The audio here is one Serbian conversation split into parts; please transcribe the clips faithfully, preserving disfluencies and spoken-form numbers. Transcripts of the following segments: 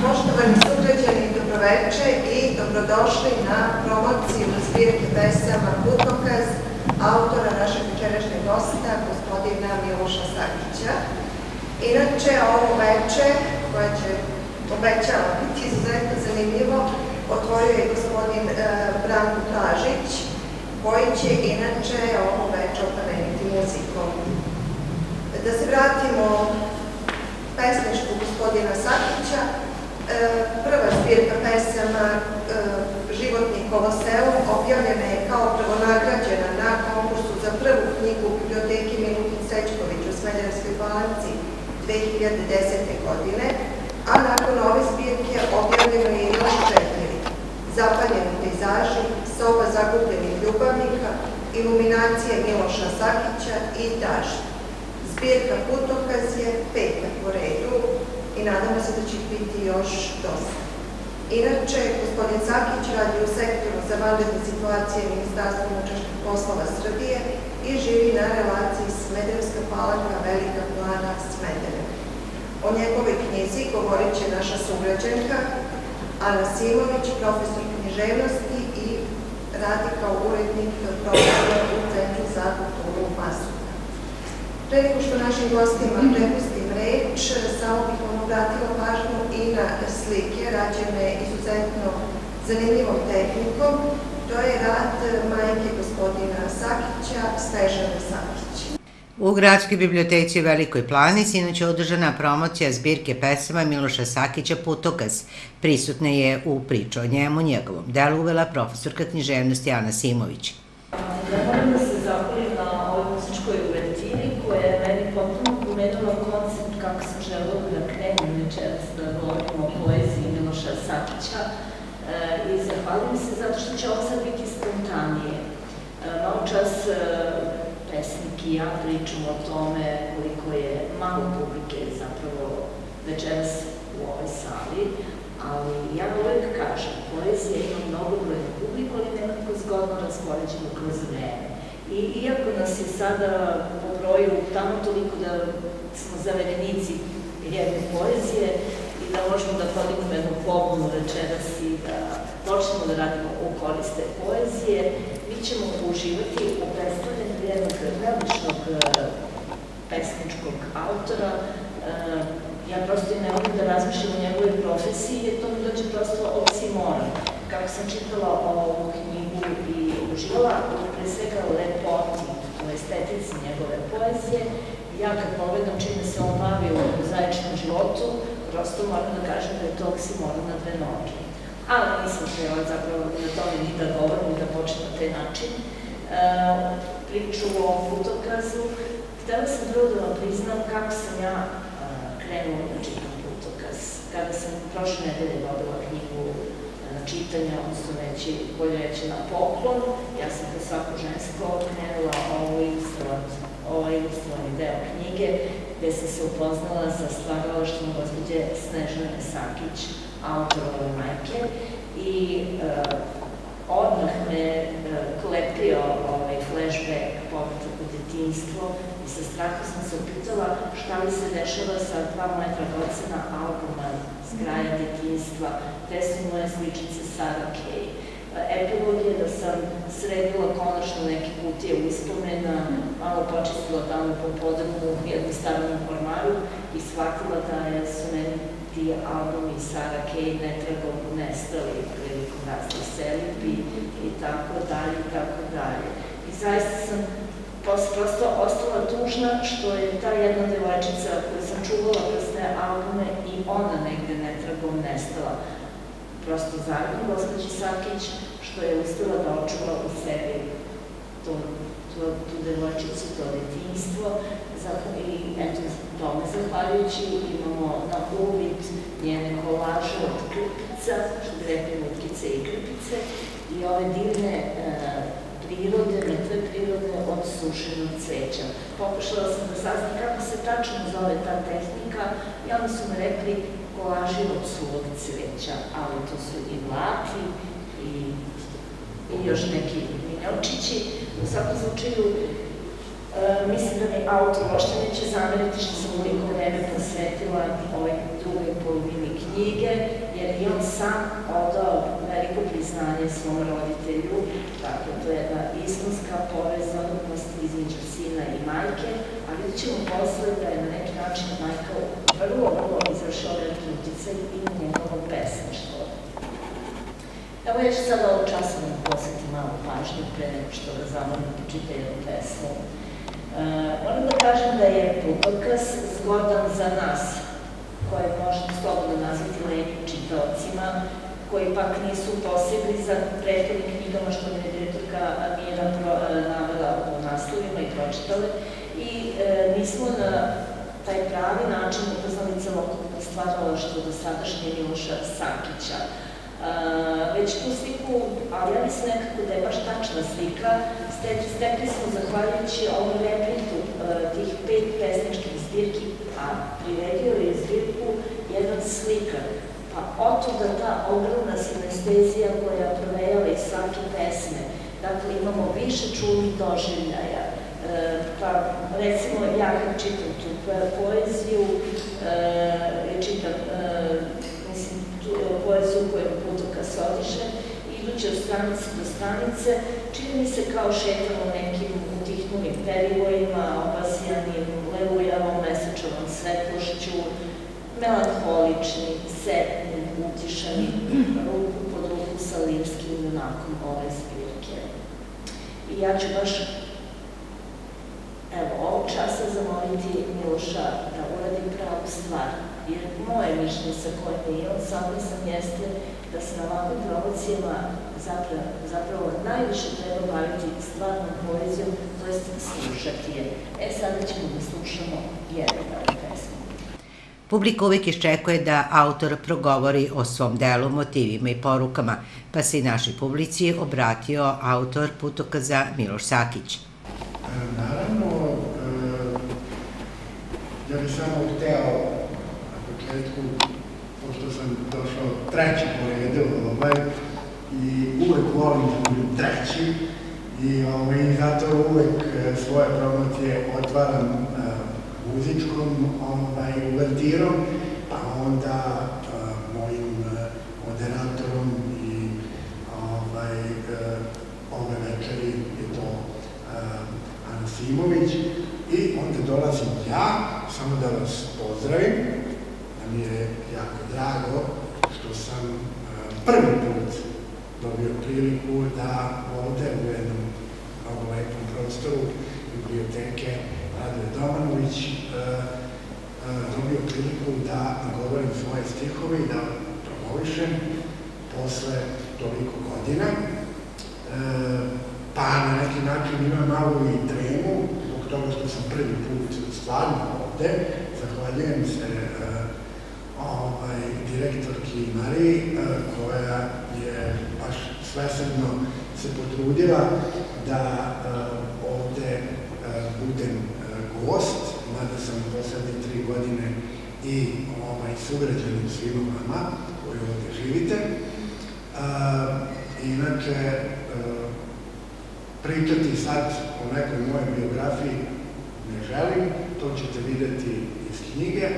Poštovani sugrađani, dobroveče i dobrodošli na promociju zbirke pesama Putokaz autora našeg večerašnjeg gosta, gospodina Miloša Sakića. Inače, ovo veče, koje će obećava biti izuzetno zanimljivo, otvorio je gospodin Branko Blažić, koji će inače ovo veče oplemeniti muzikom. Da se vratimo pesništvu gospodina Sakića, prva zbirka pesama Životnikovo selo objavljena je kao prvonagrađena na konkursu za prvu knjigu u biblioteki Milutin Srećković u Smederevskoj Palanci dve hiljade desete. godine, a nakon ove zbirke objavljeno je još četiri: Zapaljeni pejzaži, Soba zagubljenih ljubavnika, Iluminacije Miloša Sakića i Dažd. Zbirka Putokaz je peta po redu i nadamo se da će ih biti još dosta. Inače, gospodin Sakić radi u sektoru za vanredne situacije Ministarstva unutrašnjih poslova Srbije i živi na relaciji Smederevska Palanka, Velika Plana, Smederevo. O njegovoj knjizi govorit će naša sugrađanka Ana Simović, profesor književnosti i radi kao urednik programa u Centru za kulturu u Masu. Pre nego što našim gostima prepustim reč, samo bih vam obratila pažnju i na slike rađene izuzetno zanimljivom tehnikom. To je rad majke gospodina Sakića, Snežane Sakić. U Gradskoj biblioteci u Velikoj Plani sinoć je održana promocija zbirke pesama Miloša Sakića Putokaz. Prisutna je u priču o njemu, njegovom delu uvela profesorka književnosti Ana Simović. Ja moram da se zahvalim na ovoj muzičkoj uvertiri koja je meni potpuno promenila koncept kako sam želela da krenem večeras da govorimo o poeziji Miloša Sakića i zahvalim se zato što će ovo sad biti spontanije. Malo čas pesnik i ja pričamo o tome koliko je malo publike zapravo večeras u ovoj sali, ali ja uvek kažem, poezija ima mnogo brojnu publiku, ali nekako zgodno raspoređeno kroz vreme. I iako nas je sada po broju tamo toliko da smo zavedenici jedne poezije i da možemo da podignemo jednu pobunu večeras i da počnemo da radimo u koriste poezije, mi ćemo uživati u predstavljanju jednog neobičnog pesničkog autora. Ja prosto i ne mogu da razmišljam o njegovoj profesiji, jer to mi dođe prosto oksimoron. Kako sam čitala ovu knjigu i uživala, pre svega lepoti, u estetici njegove poezije, ja kad pogledam čime se on bavi u zajedničnom životu, prosto moram da kažem da je to oksimoron na dve noge. Ali nisam htjela zapravo na tome ni da govorim i da počnem na taj način. Priču o Putokazu, htjela sam prvo da vam priznam kako sam ja krenula da čitam Putokaz. Kada sam prošle nedelje dobila knjigu čitanja, odnosno neći bolje reći na poklon, ja sam kao svako žensko krenula ovaj ilustrovani deo knjige, gde sam se upoznala sa stvaralaštvom gospođe Snežane Sakić, autorove majke, i odmah me klepio ovaj flashback, povratak u detinjstvo, i sa straha sam se upitala šta li se dešava sa dva moja dragocena albuma s kraja detinjstva, gde su moje sličice Sara Kay. Epilog je da sam sredila konačno neke kutije uspomena, malo počistila tamo po podrumu u jednom starom ormaru i shvatila da su meni ti albumi Sara Kay netragom nestali prilikom raznih selidbi i tako dalje i tako dalje. I zaista sam prosto ostala tužna što je ta jedna devojčica koju sam čuvala kroz te albume i ona negde netragom nestala. Prosto zajedno gospođi Sakić što je uspela da očuva u sebi tu devojčicu, to detinjstvo, i eto, tome zahvaljujući imamo na uvid njene kolaže od krpica, što bi rekli mutkice i krpice, i ove divne prirode, mrtve prirode od sušenog cveća. Pokušala sam da saznam kako se tačno zove ta tehnika i onda su mi rekli kolaži od suvog cveća, ali to su i vlati i još neki minjočići. U svakom slučaju Mislim da mi autor uopšte neće zameriti što sam uliko vreme posvetila ovoj drugoj polovini knjige, jer i on sam odao veliko priznanje svom roditelju, dakle to je jedna istinska povezanost između sina i majke, a vidjet ćemo posle da je na neki način majka vrlo, vrlo izvršila veliki uticaj i na njegovo pesništvo. Evo ja ću sad ovog časa vam posvetiti malo pažnju pre nego što ga zamolim da čita jednu pesmu. Moram da kažem da je Putokaz zgodan za nas, koje možemo slobodno nazvati lepim čitaocima, koji pak nisu posebni za prethodnim knjigama što mi je direktorka Mira navela u naslovima i pročitale. I nismo na taj pravi način upoznali celokupno stvaralaštvo dosadašnje Miloša Sakića. Već tu sliku, ali ja mislim nekako da je baš tačna slika, stekli smo zahvaljujući ovom reprintu tih pet pesničkih zbirki, a priredio je zbirku jedan slikar. Pa otuda ta ogromna sinestezija koja provejava iz svake pesme. Dakle, imamo više čulnih doživljaja. Pa, recimo, ja kad čitam tu poeziju, čitam poeziju koju Putokaz odiše, idući od stranice do stranice, čini mi se kao šetamo nekim utihnulim perivojima, obasijanim lelujavom mesečevom svetlošću, melanholični, setni, utišani, ruku pod ruku sa limskim junakom ove zbirke. I ja ću baš, evo, ovog časa zamoliti Miloša da uradi pravu stvar, jer moje mišljenje sa kojim je on saglasan jeste da se na ovakvim promocijama zapravo najviše treba baviti stvarnom poezijom, to jest slušati je. E, sada ćemo da slušamo jednu pesmu. Publika uvijek iščekuje da autor progovori o svom delu, motivima i porukama, pa se i našoj publici obratio autor Putokaza Miloš Sakić. Naravno, ja bih samo hteo na početku, pošto sam došao treći po redu, i uvek volim da budem treći, i zato uvek svoje promocije otvaram muzičkom uvertirom, pa onda mojim moderatorom i ove večeri je to Ana Simović, i onda dolazim ja, samo da vas pozdravim, da mi je jako drago što sam prvi put dobio priliku da ovde u jednom mnogo lepom prostoru biblioteke Radoje Domanović dobio priliku da govorim svoje stihove i da promovišem posle toliko godina. Pa na neki način imam malo i tremu, zbog toga što sam prvi put stvarno ovde. Zahvaljujem se direktorki Mariji, koja je baš svesrdno se potrudila da ovde budem gost, mada sam u poslednje tri godine i sugrađanin svima vama koji ovde živite. Inače, pričati sad o nekoj mojoj biografiji ne želim, to ćete videti iz knjige,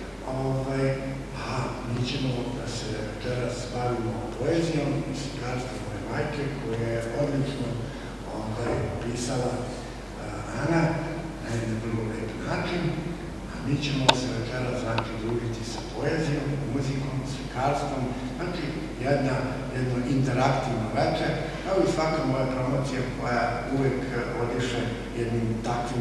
a mi ćemo da se večeras bavimo poezijom i slikarstvom moje majke, koja je odlično pisala Ana na jedan vrlo lep način, a mi ćemo se večeras znači družiti sa poezijom, muzikom, slikarstvom, znači jedno interaktivno večer, kao i svaka moja promocija koja uvek odiše jednim takvim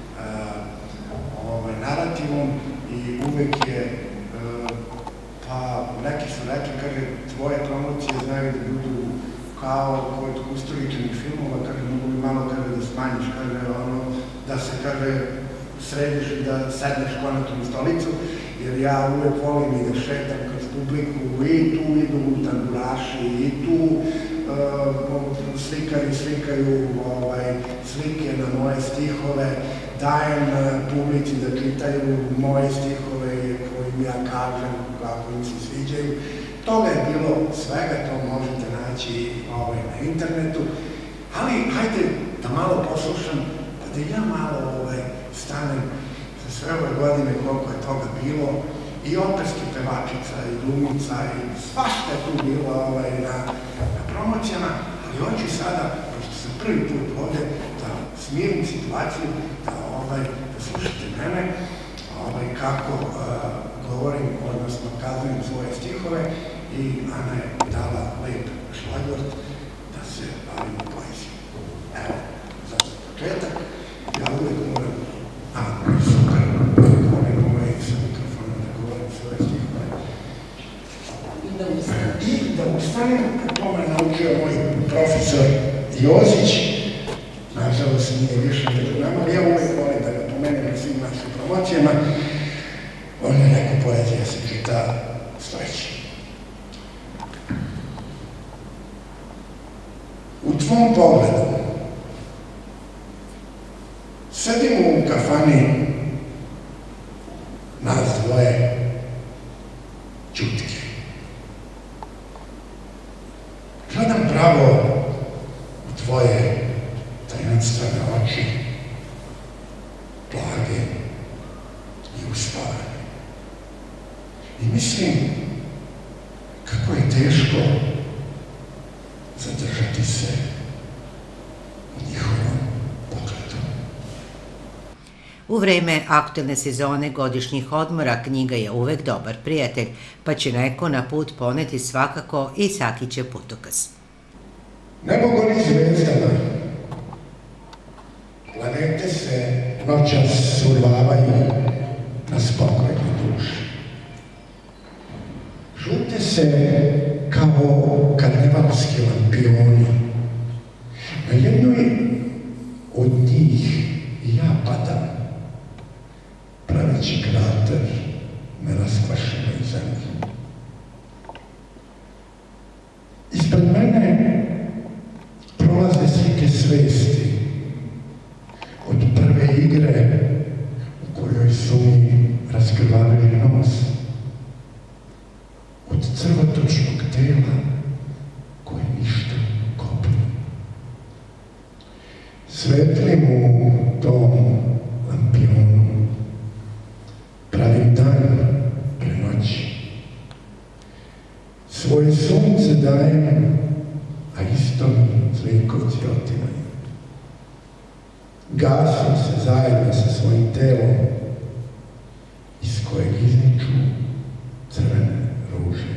narativom i uvek je, pa neki su rekli, kaže, tvoje promocije znaju da budu kao kod ustoličenih filmova, kaže, mogu bi malo, kaže, da smanjiš, kaže, ono, da se, kaže, središ i da sedneš konačno u stolicu, jer ja uvek volim i da šetam kroz publiku, i tu idu tamburaši, i tu slikari slikaju slike na moje stihove, dajem publici da čitaju moje stihove kojim ja kažem kako im se sviđaju. Toga je bilo svega, to možete naći na internetu, ali hajde da malo poslušam, da da ja malo ovaj, stanem za sve ove godine koliko je toga bilo, i operskih pevačica, i glumica, i svašta je tu bilo ovaj, na, na promocijama, ali hoću sada, pošto sam prvi put ovde, da smirim situaciju, da, ovaj, da slušate mene, ovaj, kako uh, govorim, odnosno kazujem svoje stihove, i Ana je dala lep šlagvort da se bavimo poezijom. Evo, za početak, ja uvijek moram, a, super, govorim ovaj sa mikrofonom da govorim svoje stihove. I da ustanem. I da ustanem, to me naučio moj profesor Jozić, nažalost nije više među nama, ali ja uvijek volim da ga pomenem na svim našim promocijama. On je rekao, poezija se čita stojeći. U tvom pogledu sedimo u kafani nas dvoje čutke. Gledam pravo u tvoje tajanstvene oči, blage i uspavane. I mislim kako je teško zadržati se u njihovom pogledu. U vreme aktuelne sezone godišnjih odmora knjiga je uvek dobar prijatelj, pa će neko na put poneti svakako i Sakićev putokaz. Nebo gori zvezdama, planete se noćas survavaju na spokojne duše. Žute se kao karnevalski lampioni. Na jednoj od njih ja padam, praveći krater na raskvašenoj zemlji. Ispred mene prolaze slike svesti od prve igre u kojoj su mi raskrvavili nos, od crvotočnog tela koje ništa kopne. Svetlim u tom lampionu, pravim dan pre noći. Svoje sunce dajem, a isto mi zlikovci otimaju. Gasim se zajedno sa svojim telom, iz kojeg izniču crvene ruže.